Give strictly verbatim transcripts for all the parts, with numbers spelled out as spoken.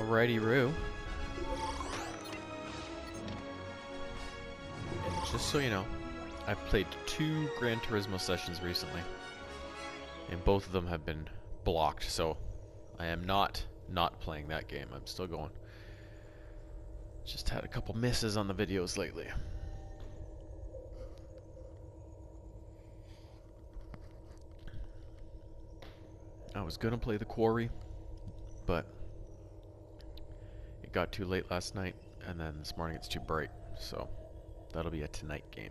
Alrighty, Roo. And just so you know, I've played two Gran Turismo sessions recently, and both of them have been blocked, so I am not not playing that game. I'm still going. Just had a couple misses on the videos lately. I was gonna play the Quarry, but it got too late last night, and then this morning it's too bright, so that'll be a tonight game.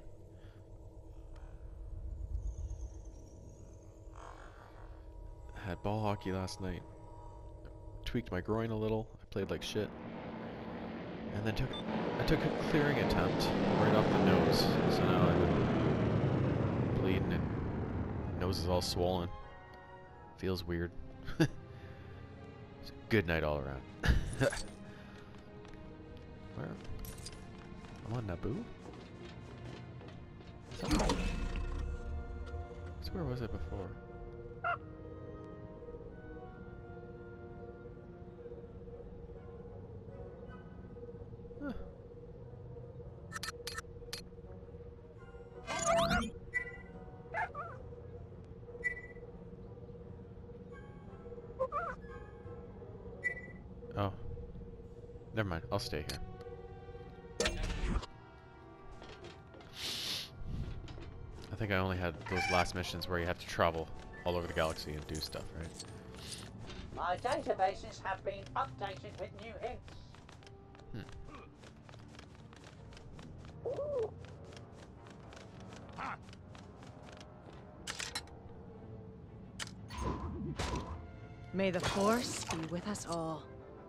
Had ball hockey last night. Tweaked my groin a little. I played like shit. And then took I took a clearing attempt right off the nose. So now I've been bleeding and nose is all swollen. Feels weird. It's a good night all around. Where? I'm on Naboo? Is that right? So where was I before? Huh. Oh. Never mind, I'll stay here. I think I only had those last missions where you have to travel all over the galaxy and do stuff, right? My databases have been updated with new hints. Hmm. May the Force be with us all.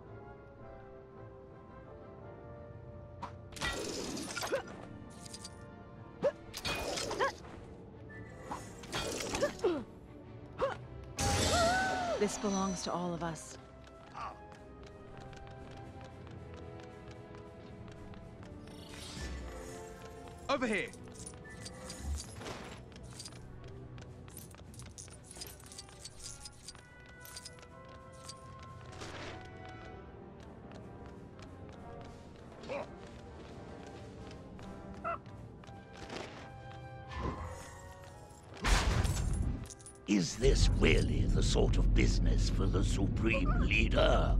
This belongs to all of us. Over here. Is this really the sort of business for the Supreme Leader?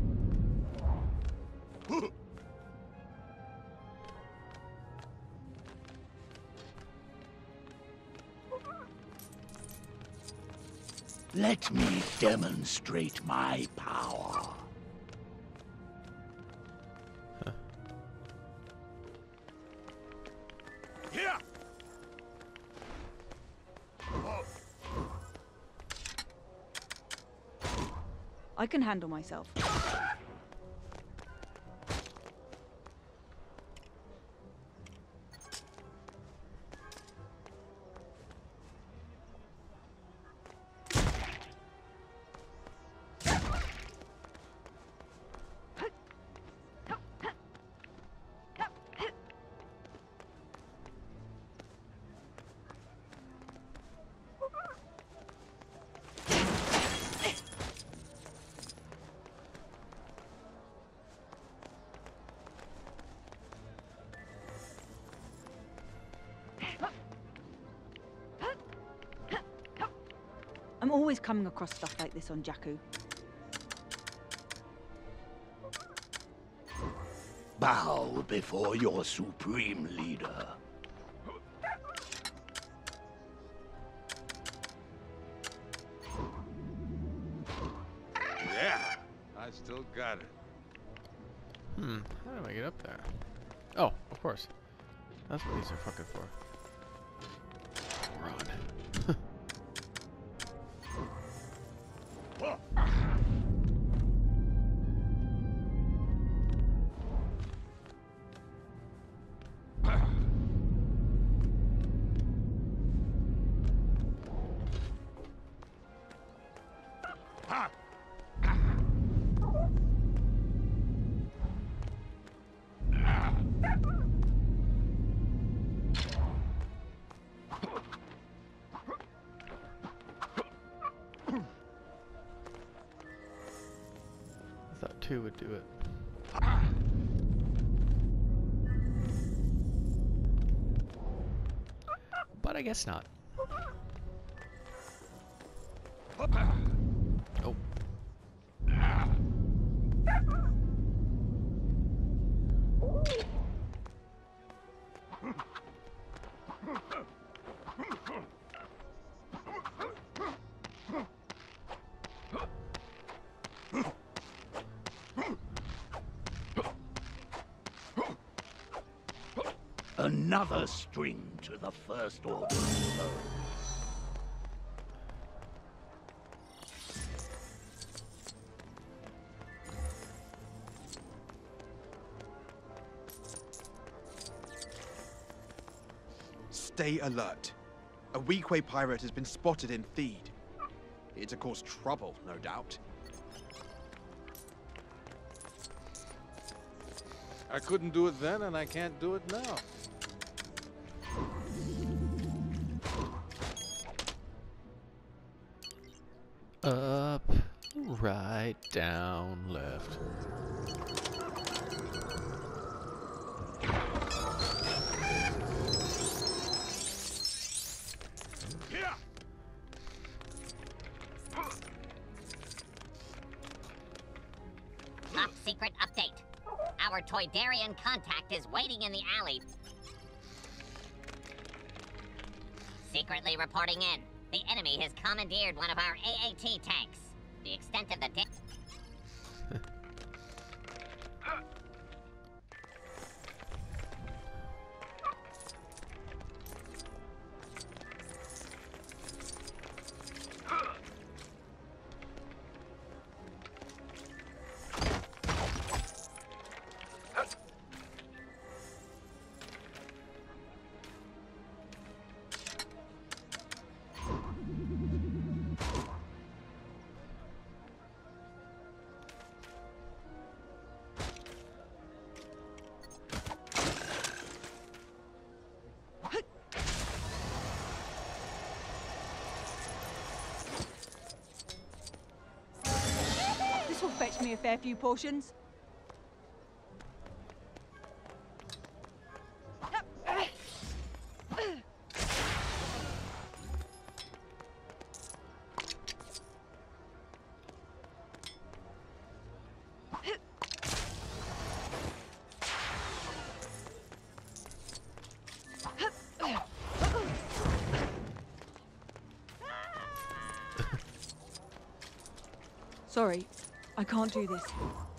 Let me demonstrate my power. Huh. Here! I can handle myself. I'm always coming across stuff like this on Jakku. Bow before your Supreme Leader. Yeah, I still got it. Hmm, how do I get up there? Oh, of course. That's what these are fucking for. Moron. two would do it. But I guess not. Oh. Another string to the First Order. Stay alert. A Weequay pirate has been spotted in Theed. It's to cause trouble, no doubt. I couldn't do it then, and I can't do it now. Up, right, down, left. Top secret update. Our Toydarian contact is waiting in the alley. Secretly reporting in. The enemy has commandeered one of our A A T tanks. The extent of the damage. This will fetch me a fair few portions. Sorry, I can't do this.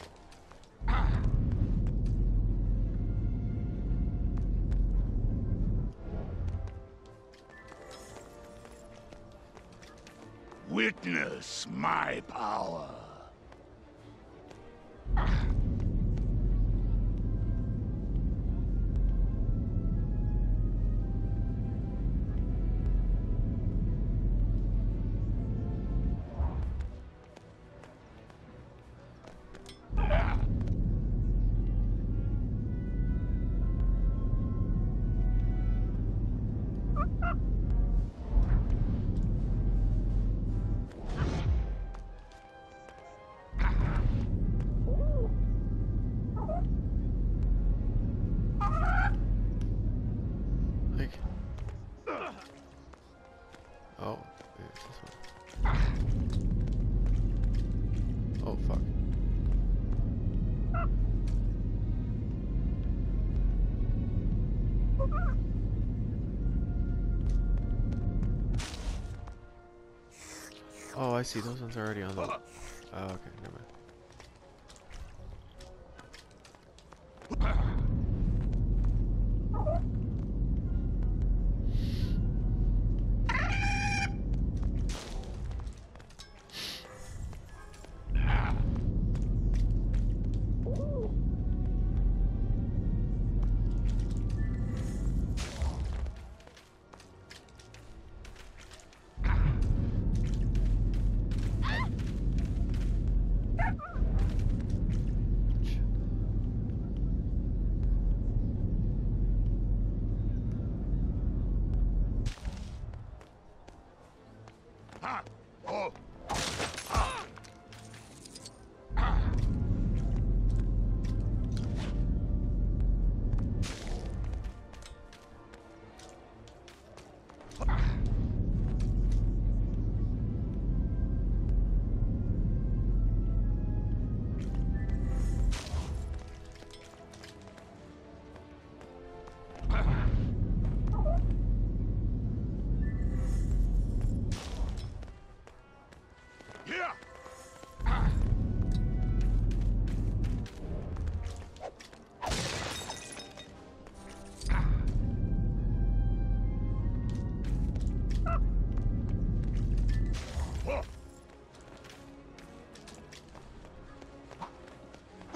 Witness my power. Like. Oh, it's this one. Oh, fuck. Oh, I see. Those ones are already on the. Oh, okay, never mind.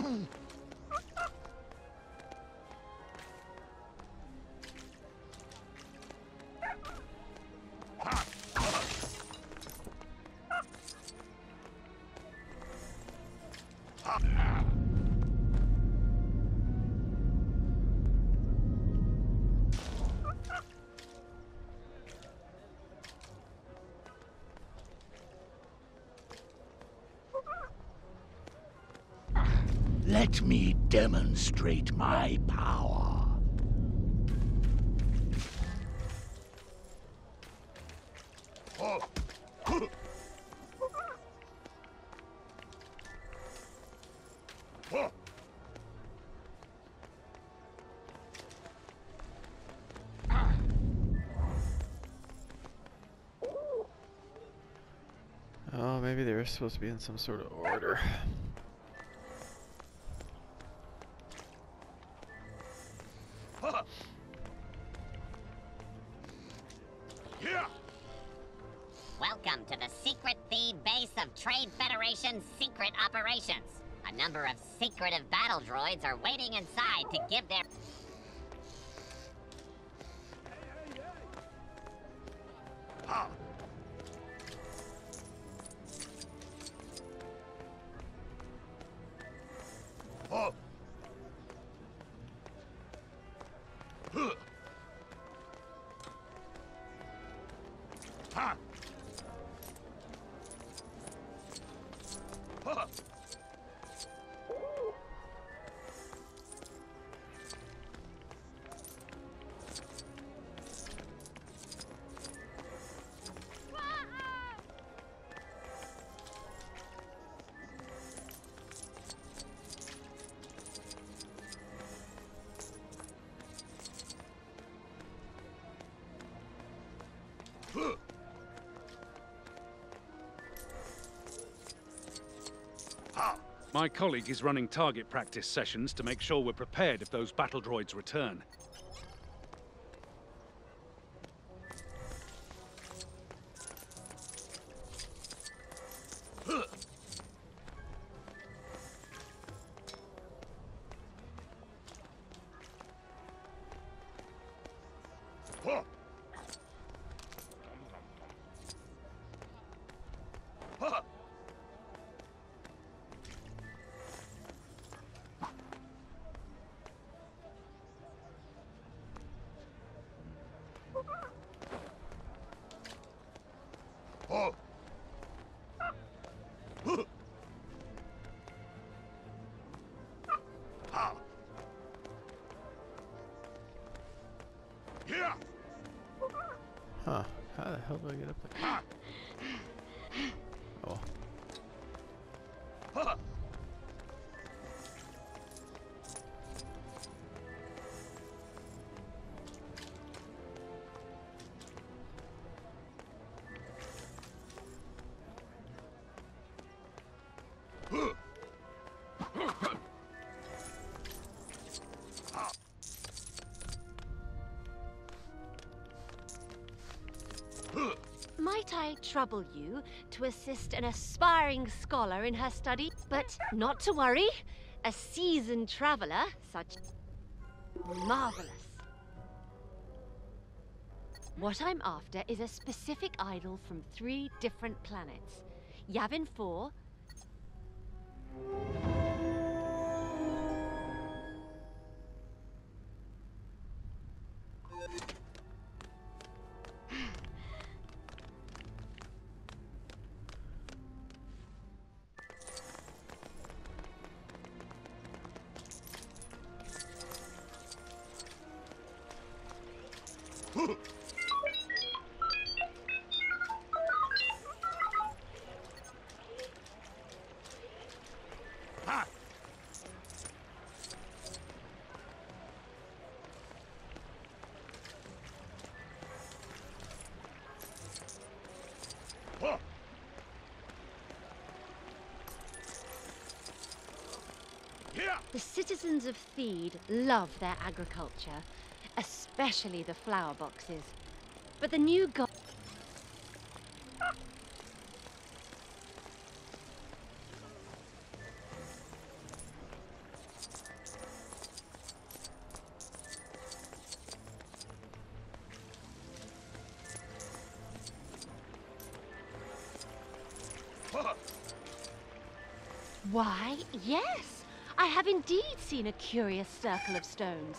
Let me demonstrate my power. Oh, maybe they were supposed to be in some sort of order. Welcome to the secret feed base of Trade Federation's secret operations. A number of secretive battle droids are waiting inside to give their... My colleague is running target practice sessions to make sure we're prepared if those battle droids return. Huh. How the hell do I get up there? Oh. Might I trouble you to assist an aspiring scholar in her study? But not to worry, a seasoned traveler, such marvelous. What I'm after is a specific idol from three different planets. Yavin four, the citizens of Theed love their agriculture, especially the flower boxes. But the new go- Why, yes. I have indeed seen a curious circle of stones.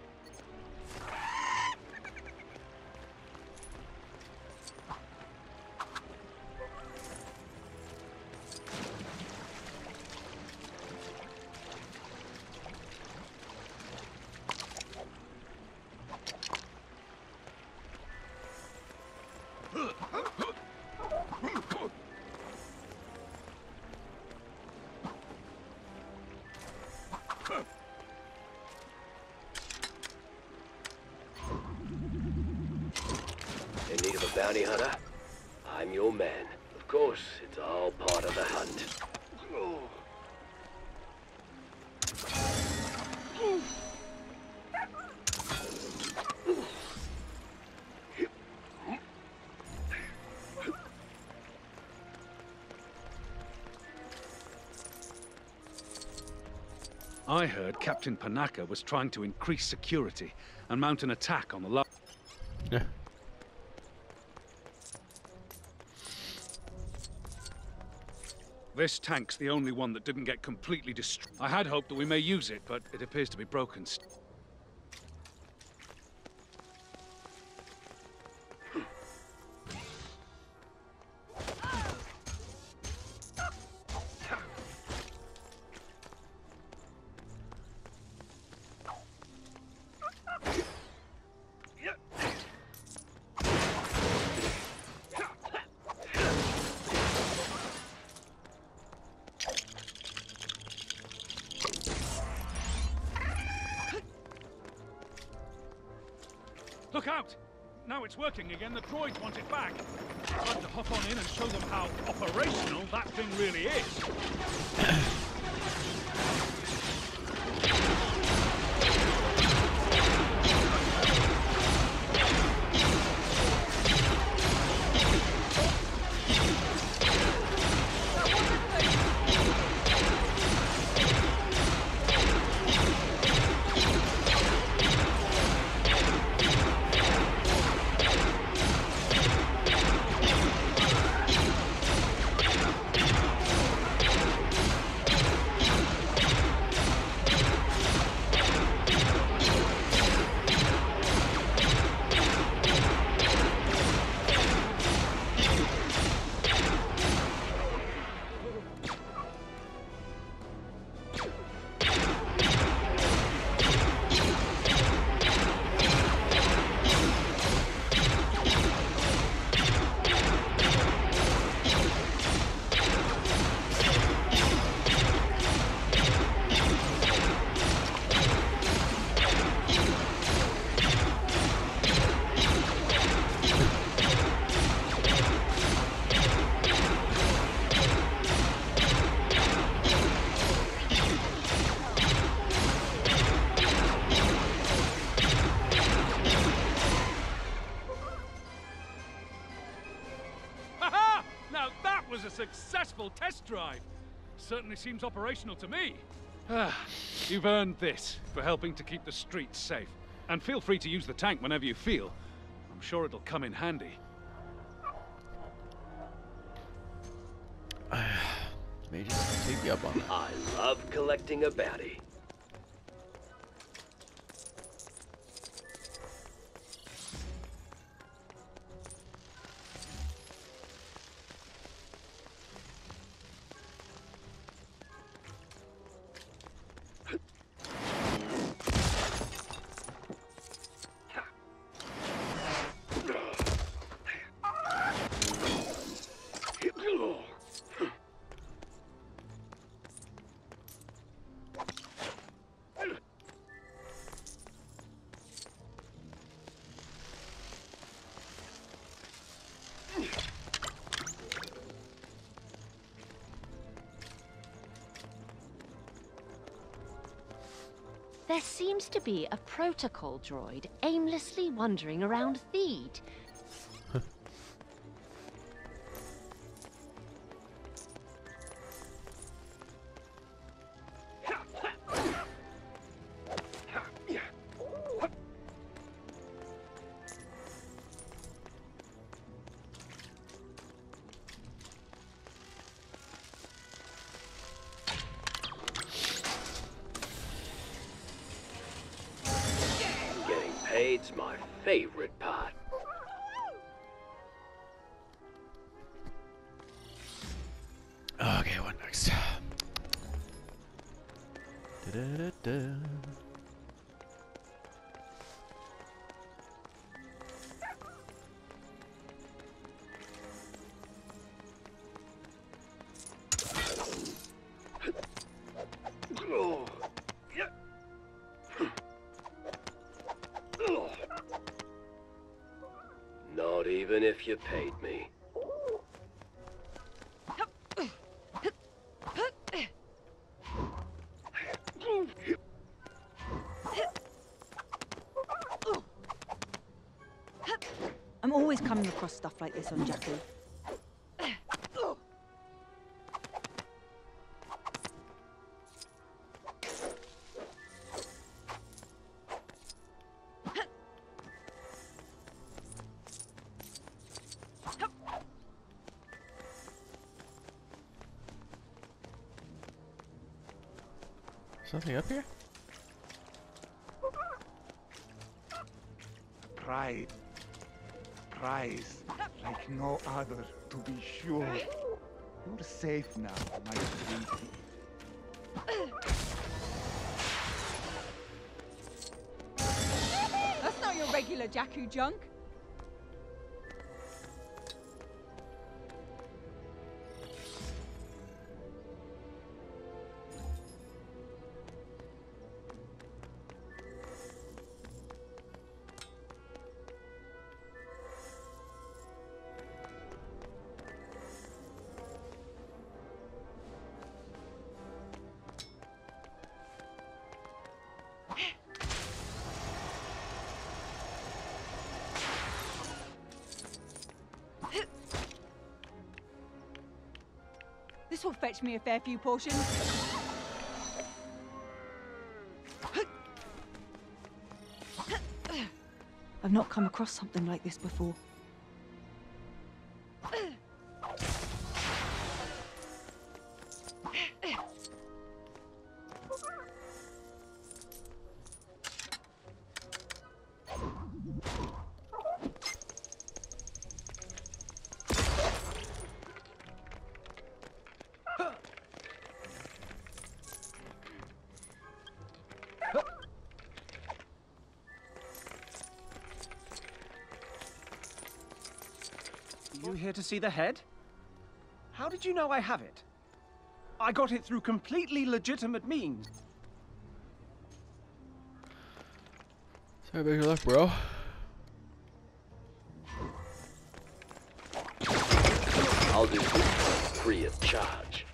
In need of a bounty hunter? I'm your man. Of course, it's all part of the hunt. I heard Captain Panaka was trying to increase security and mount an attack on the lo- Yeah. This tank's the only one that didn't get completely destroyed. I had hoped that we may use it, but it appears to be broken. st- Look out! Now it's working again, the droids want it back. I'd like to hop on in and show them how operational that thing really is. Was a successful test drive. Certainly seems operational to me. Ah, you've earned this for helping to keep the streets safe. And feel free to use the tank whenever you feel. I'm sure it'll come in handy. Maybe just take you up on that. I love collecting a bounty. There seems to be a protocol droid aimlessly wandering around Theed. Parade's my favorite part. Okay, what next? Da-da-da-da. Oh. Yeah. Oh. Not even if you paid me. I'm always coming across stuff like this on Jakku. Something up here? Pride. Prize. Like no other, to be sure. You're safe now, my sweetie. That's not your regular Jakku junk. This will fetch me a fair few portions. I've not come across something like this before. You here to see the head? How did you know I have it? I got it through completely legitimate means. Sorry about your luck, bro. I'll do this free of charge.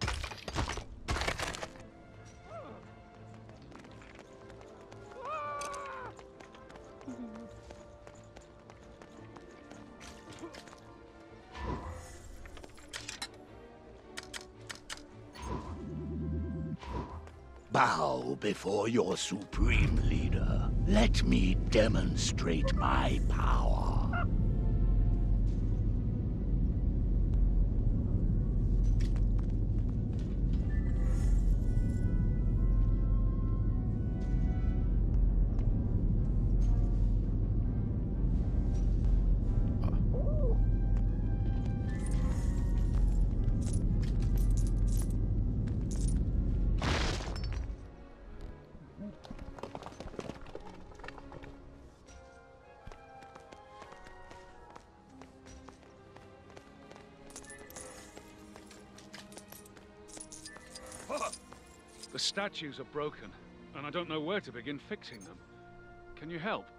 Bow before your supreme leader. Let me demonstrate my power. The statues are broken, and I don't know where to begin fixing them. Can you help?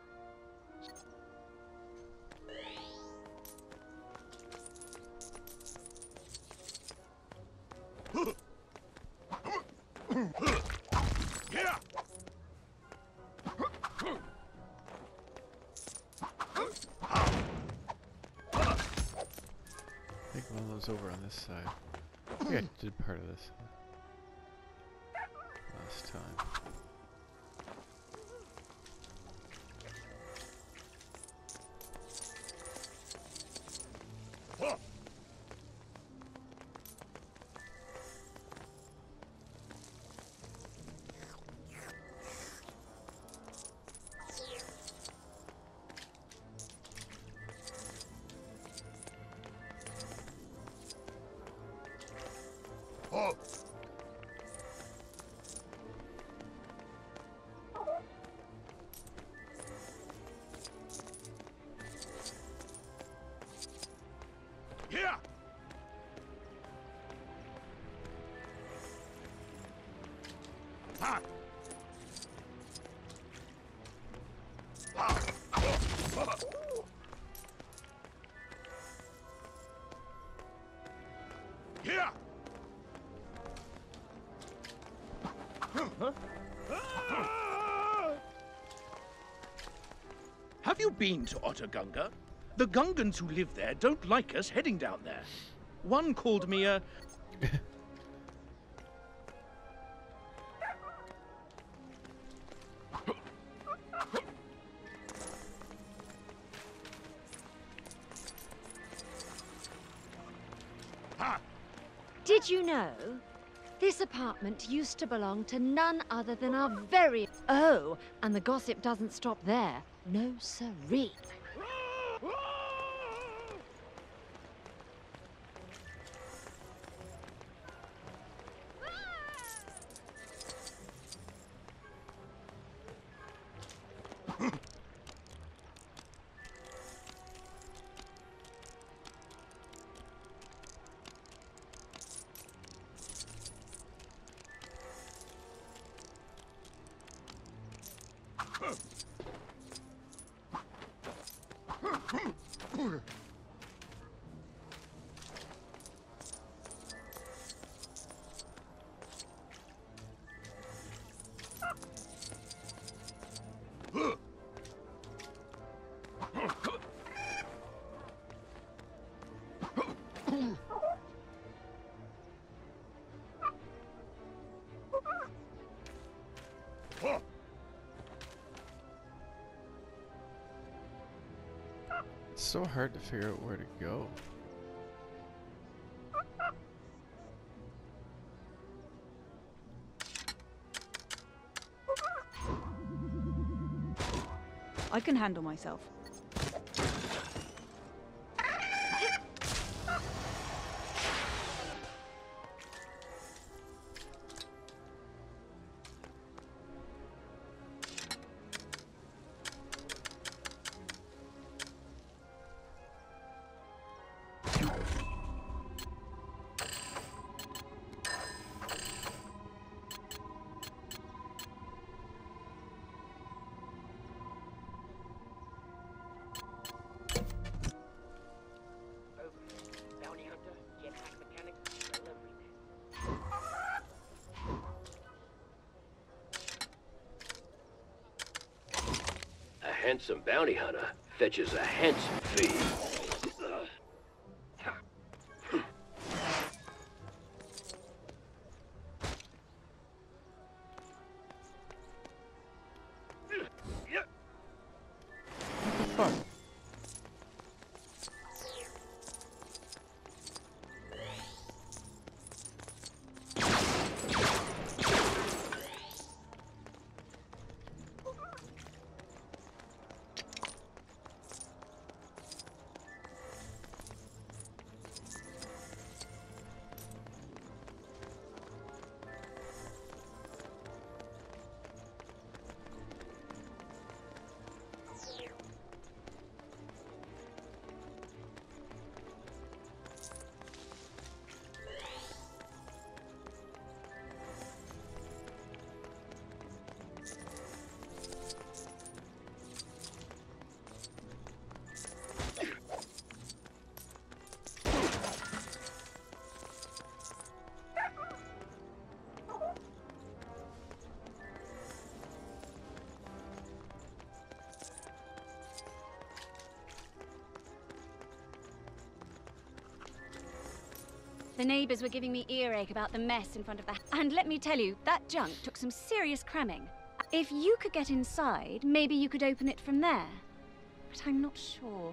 I think one of those over on this side. I think I did part of this last time. Here! Have you been to Ottaganga? The Gungans who live there don't like us heading down there. One called me a... Did you know? This apartment used to belong to none other than our very... Oh, and the gossip doesn't stop there. No siree. It's so hard to figure out where to go. I can handle myself. A handsome bounty hunter fetches a handsome fee. Fuck. The neighbors were giving me earache about the mess in front of the... And let me tell you, that junk took some serious cramming. If you could get inside, maybe you could open it from there. But I'm not sure.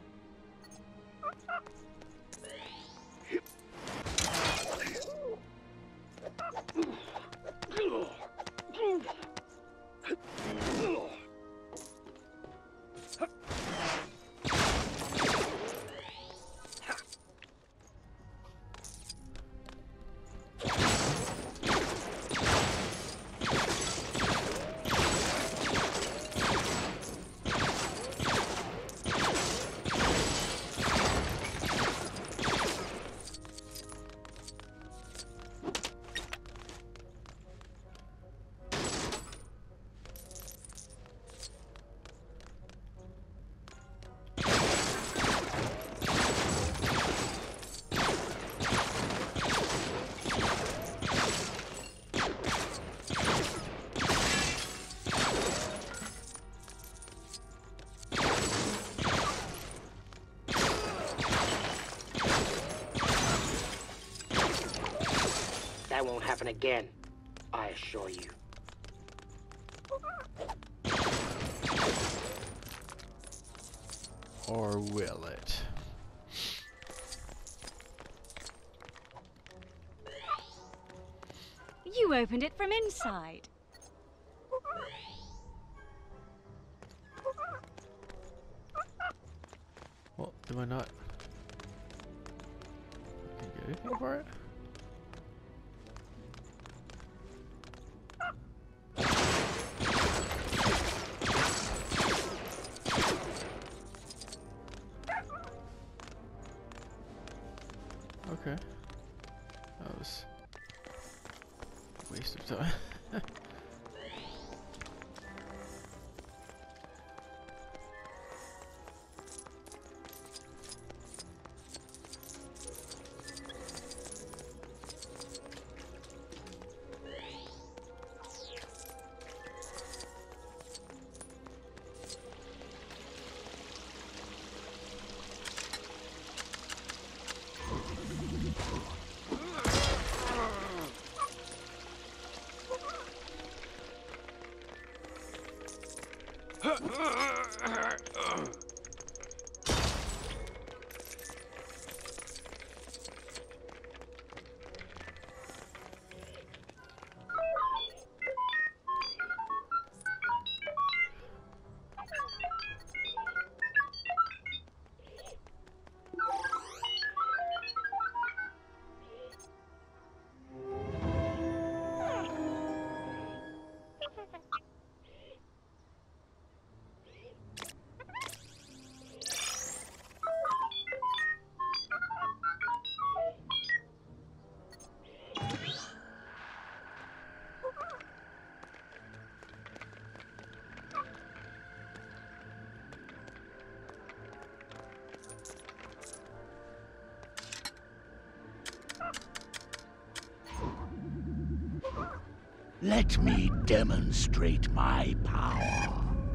happen again. I assure you. Or will it? You opened it from inside. Well, do I not? I can get anything for it? Okay. That was a waste of time. Let me demonstrate my power.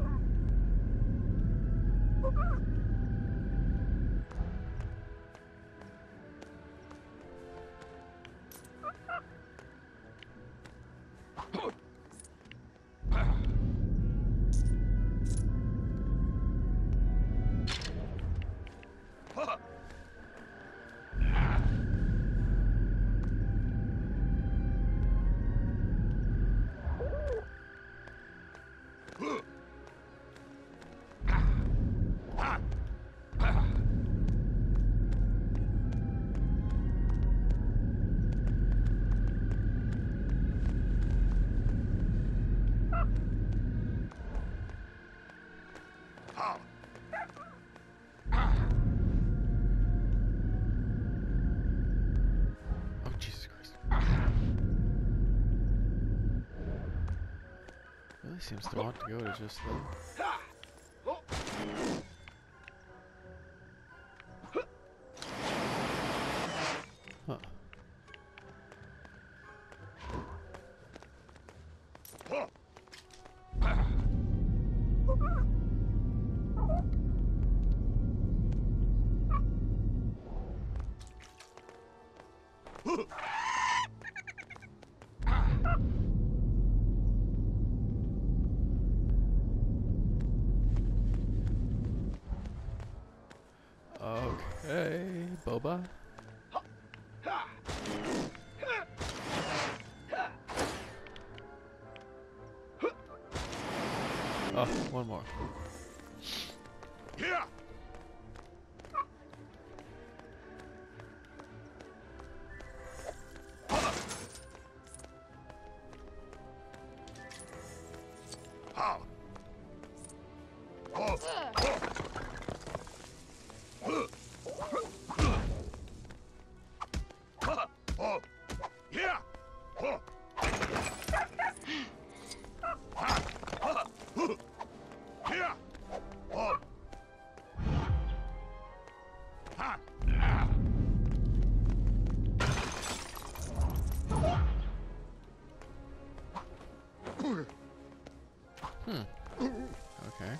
Seems to want to go to just the... Huh. Okay, Boba. Oh, one more. Yeah. Hmm. Okay.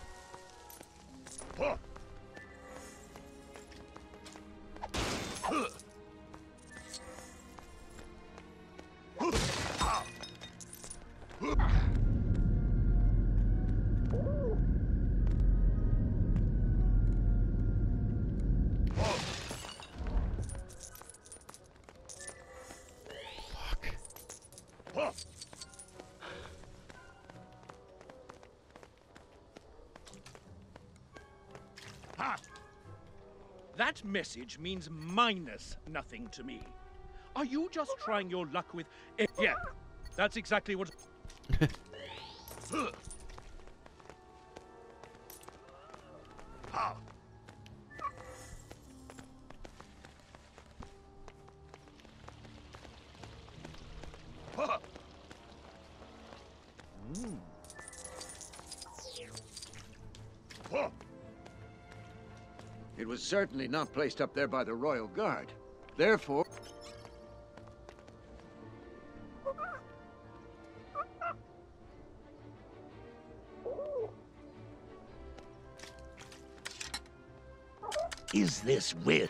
Ha! That message means minus nothing to me. Are you just trying your luck with... Eh, yeah, that's exactly what... Ha! Ha! Mm. Ha! It was certainly not placed up there by the Royal Guard. Therefore... Is this with?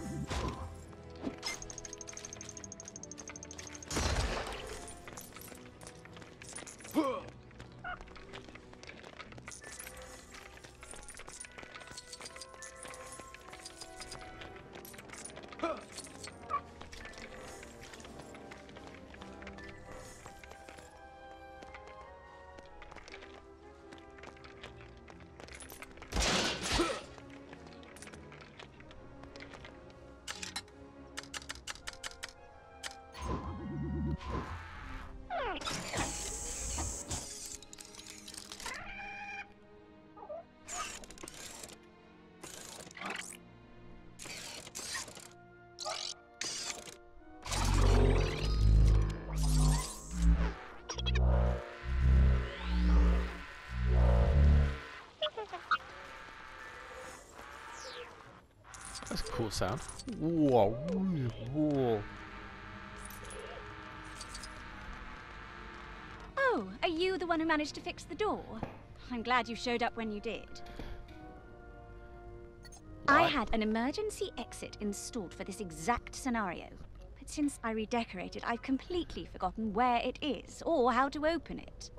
That's a cool sound. Whoa. Whoa. Oh, are you the one who managed to fix the door? I'm glad you showed up when you did. I had an emergency exit installed for this exact scenario. But since I redecorated, I've completely forgotten where it is or how to open it.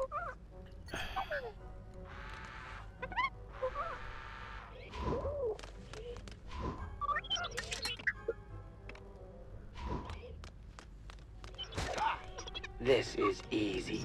This is easy.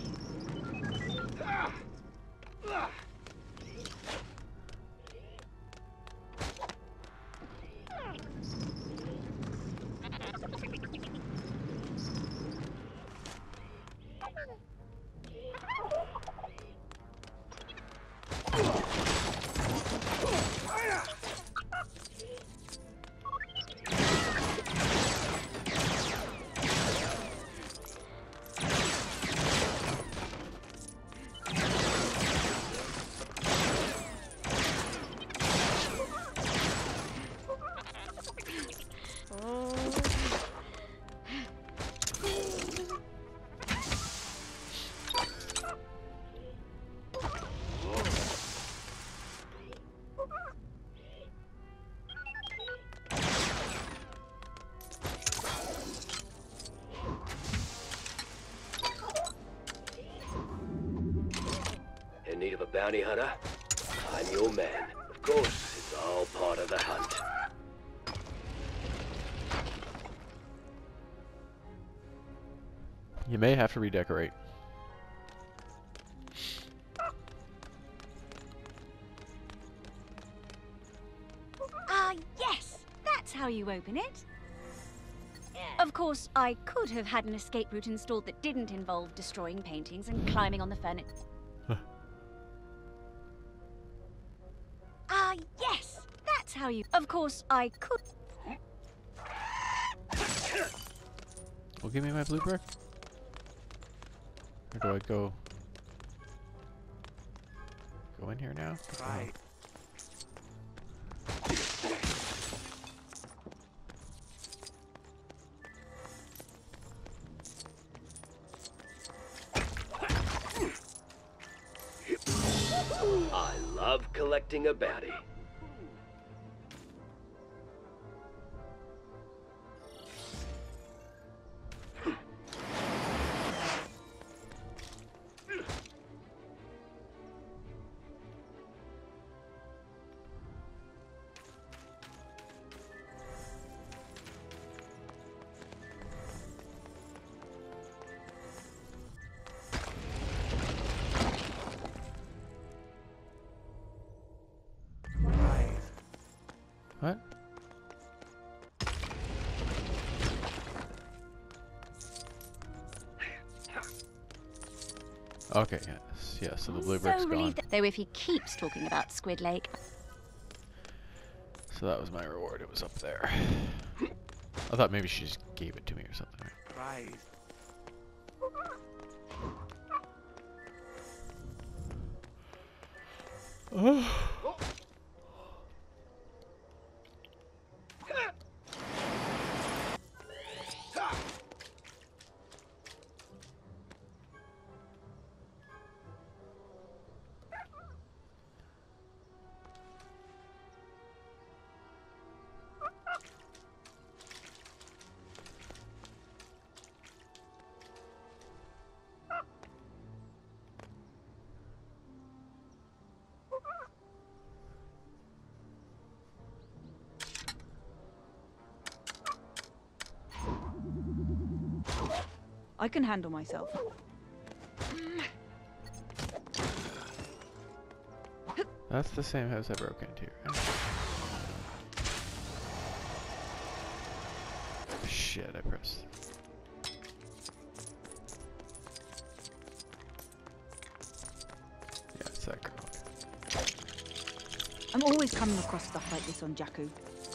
In need of a bounty hunter? I'm your man. Of course, it's all part of the hunt. You may have to redecorate. Ah, yes! That's how you open it. Of course, I could have had an escape route installed that didn't involve destroying paintings and climbing on the furniture. Ah, yes! That's how you... Of course, I could... Well, give me my blue brick. Or do I go... Go in here now? Right. I love collecting a bounty. What? Okay, yes, yes, so the blue brick's So gone. relieved, though, if he keeps talking about Squid Lake. So that was my reward, it was up there. I thought maybe she just gave it to me or something. Prize. Oh. I can handle myself. That's the same house I broke into, right? Shit, I pressed. Yeah, it's that girl. I'm always coming across stuff like this on Jakku.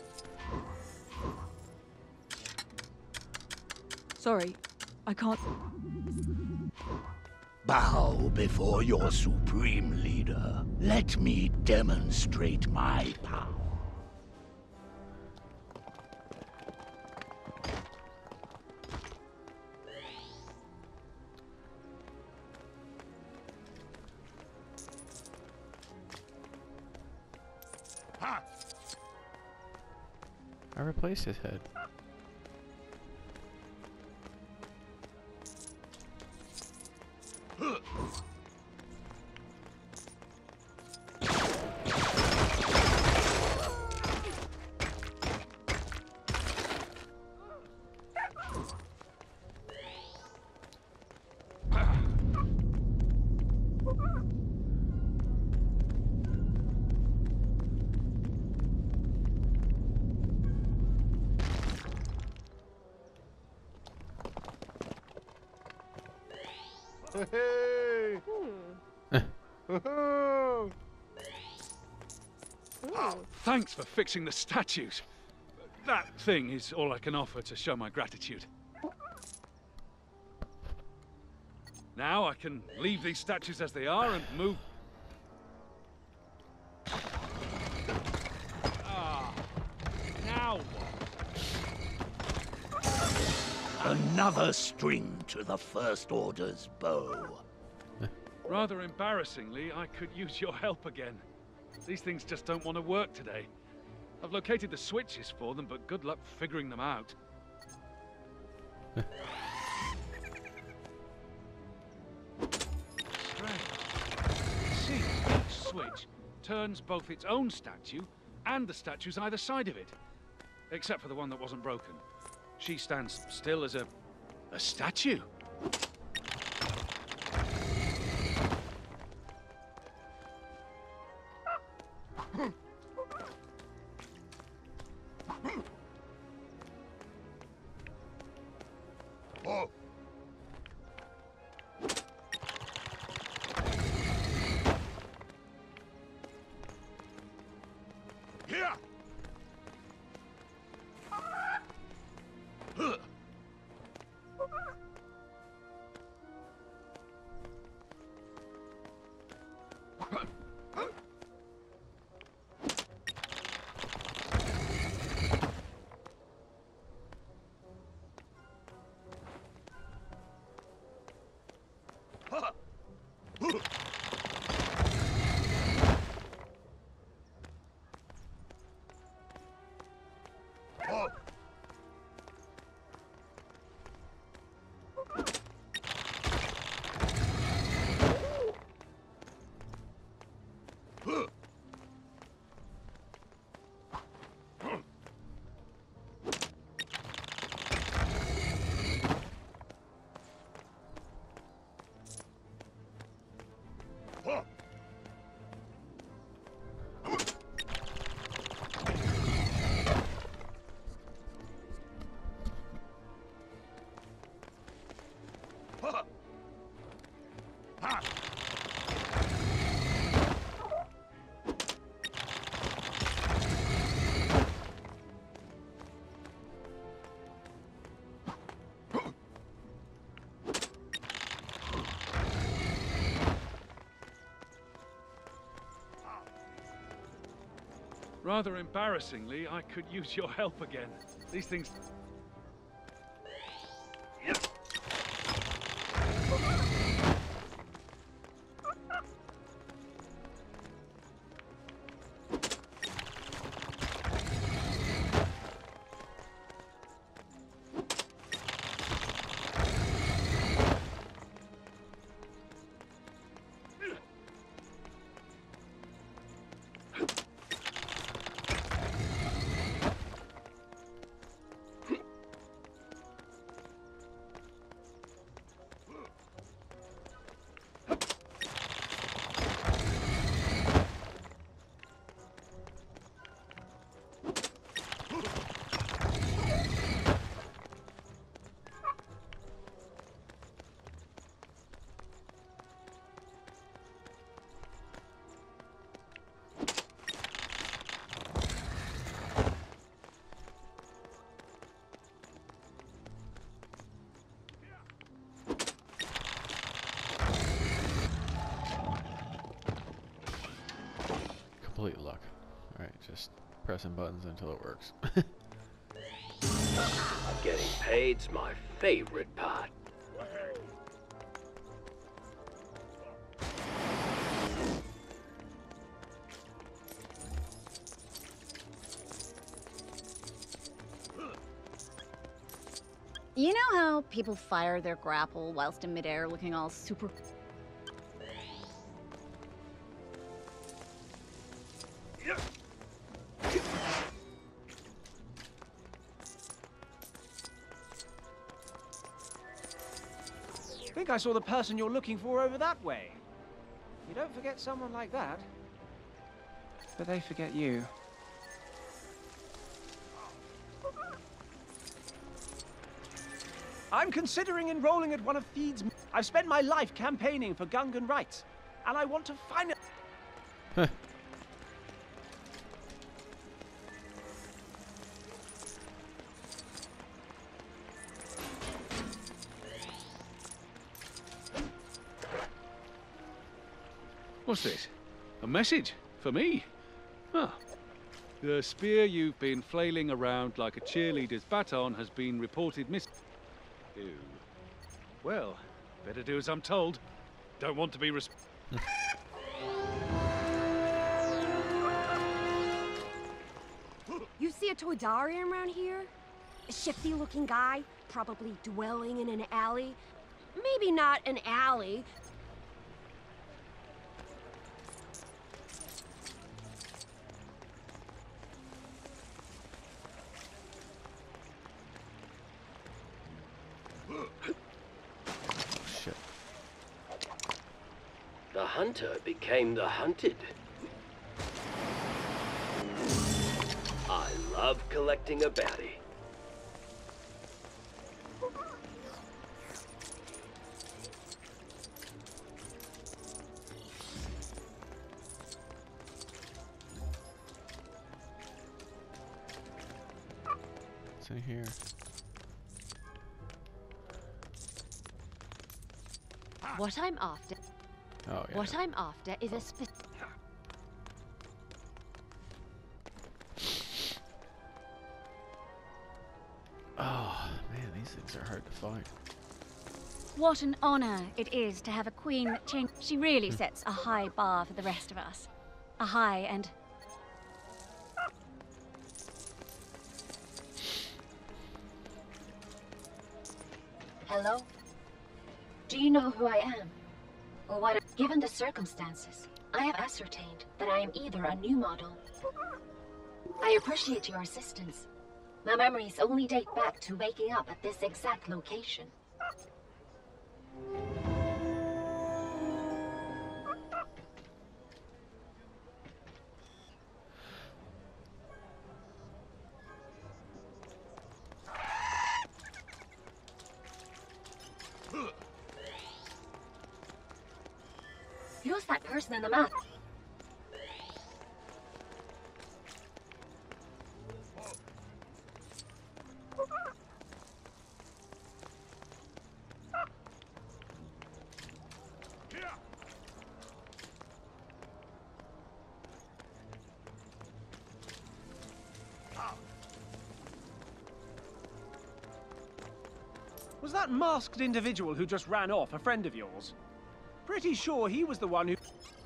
Sorry, I can't. Bow before your supreme leader. Let me demonstrate my power. I replaced his head. Hey! Thanks for fixing the statues. That thing is all I can offer to show my gratitude. Now I can leave these statues as they are and move... Ah, now what? Another string to the First Order's bow. Rather embarrassingly, I could use your help again. These things just don't want to work today. I've located the switches for them, but good luck figuring them out. See, each switch turns both its own statue and the statues either side of it. Except for the one that wasn't broken. She stands still as a... a statue. Oh. Here. Rather embarrassingly, I could use your help again. These things... Complete luck. Alright, just pressing buttons until it works. Getting paid's my favorite part. You know how people fire their grapple whilst in midair looking all super... I think I saw the person you're looking for over that way. You don't forget someone like that. But they forget you. I'm considering enrolling at one of Theed's... I've spent my life campaigning for Gungan rights, and I want to find it. Huh. What's this? A message? For me? Ah. The spear you've been flailing around like a cheerleader's baton has been reported missing. Ew. Well, better do as I'm told. Don't want to be res- You see a Toydarian around here? A shifty-looking guy, probably dwelling in an alley. Maybe not an alley. Shit. The hunter became the hunted. I love collecting a bounty. What's in here? What I'm after... Oh, yeah. What I'm after is a spe... Oh, man, these things are hard to find. What an honor it is to have a queen that change. She really sets a high bar for the rest of us. A high and... Hello? Do you know who I am? Or what? Given the circumstances, I have ascertained that I am either a new model. I appreciate your assistance. My memories only date back to waking up at this exact location. Who's that person in the map? Was that masked individual who just ran off a friend of yours? Pretty sure he was the one who...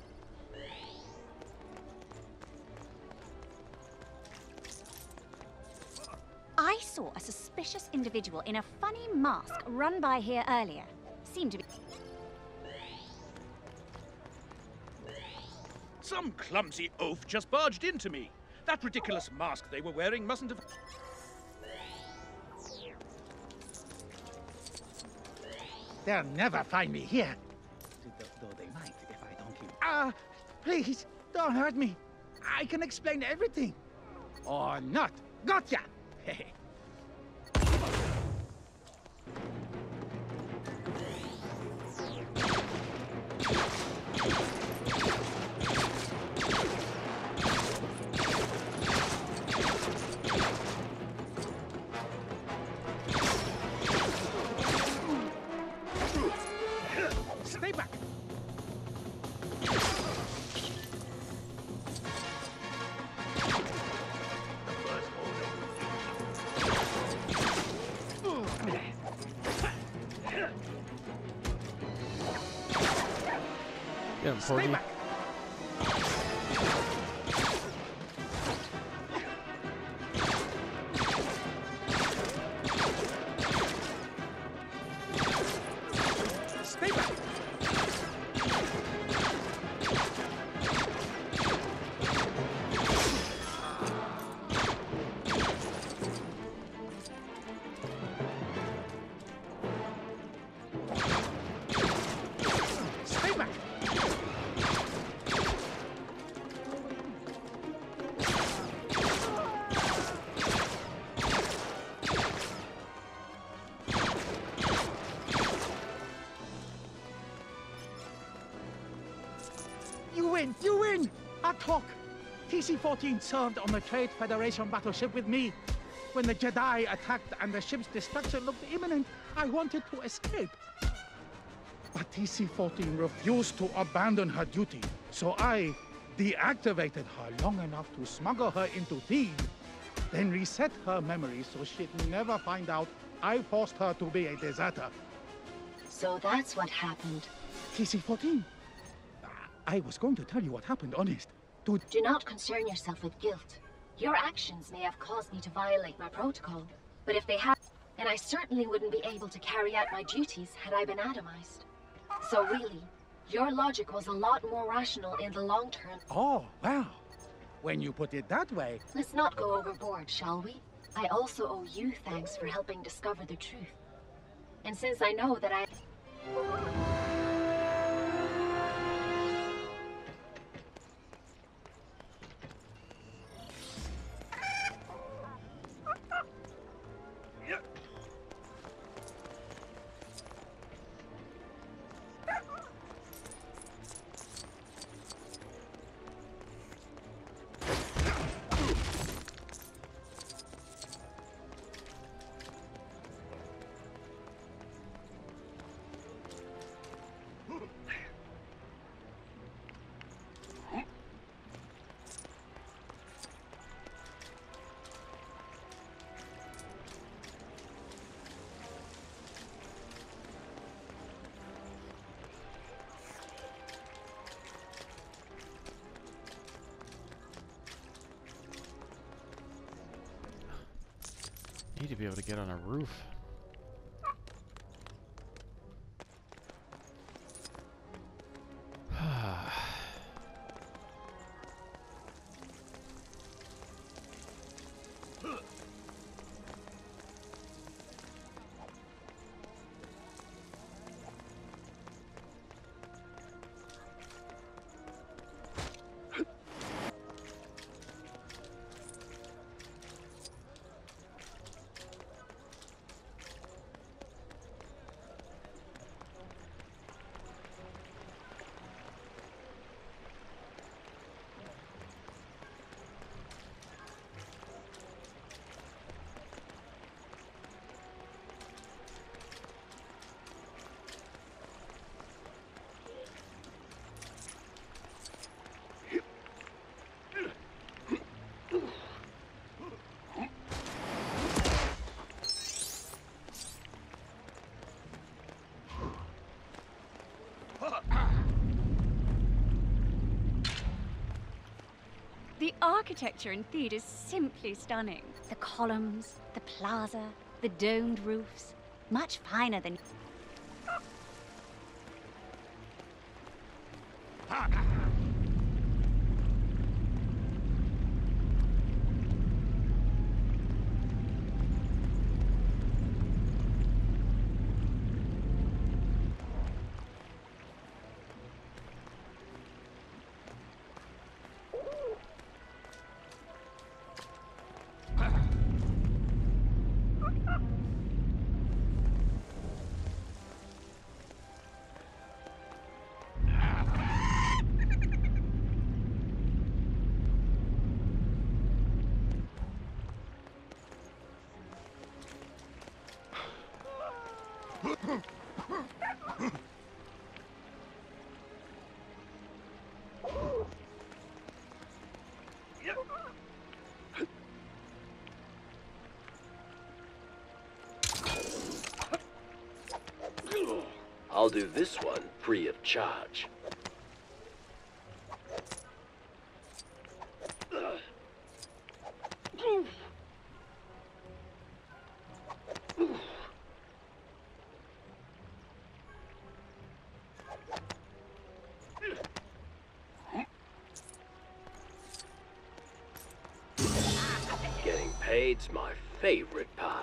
I saw a suspicious individual in a funny mask run by here earlier. Seemed to be... Some clumsy oaf just barged into me. That ridiculous mask they were wearing mustn't have... They'll never find me here. Though they might if I don't keep... Ah, please, don't hurt me. I can explain everything. Or not. Gotcha! Stay back! Get him, Porgy. Stay back! Stay back! You win! You win! I talk! T C fourteen served on the Trade Federation battleship with me. When the Jedi attacked and the ship's destruction looked imminent, I wanted to escape. But T C fourteen refused to abandon her duty, so I deactivated her long enough to smuggle her into Theed, then reset her memory so she'd never find out I forced her to be a deserter. So that's what happened. T C fourteen? I was going to tell you what happened, honest. To... Do not concern yourself with guilt. Your actions may have caused me to violate my protocol, but if they had, then I certainly wouldn't be able to carry out my duties had I been atomized. So really, your logic was a lot more rational in the long term. Oh, wow. When you put it that way... Let's not go overboard, shall we? I also owe you thanks for helping discover the truth. And since I know that I... Need to be able to get on a roof. The architecture in Theed is simply stunning. The columns, the plaza, the domed roofs. Much finer than... I'll do this one free of charge. Getting paid's my favorite part.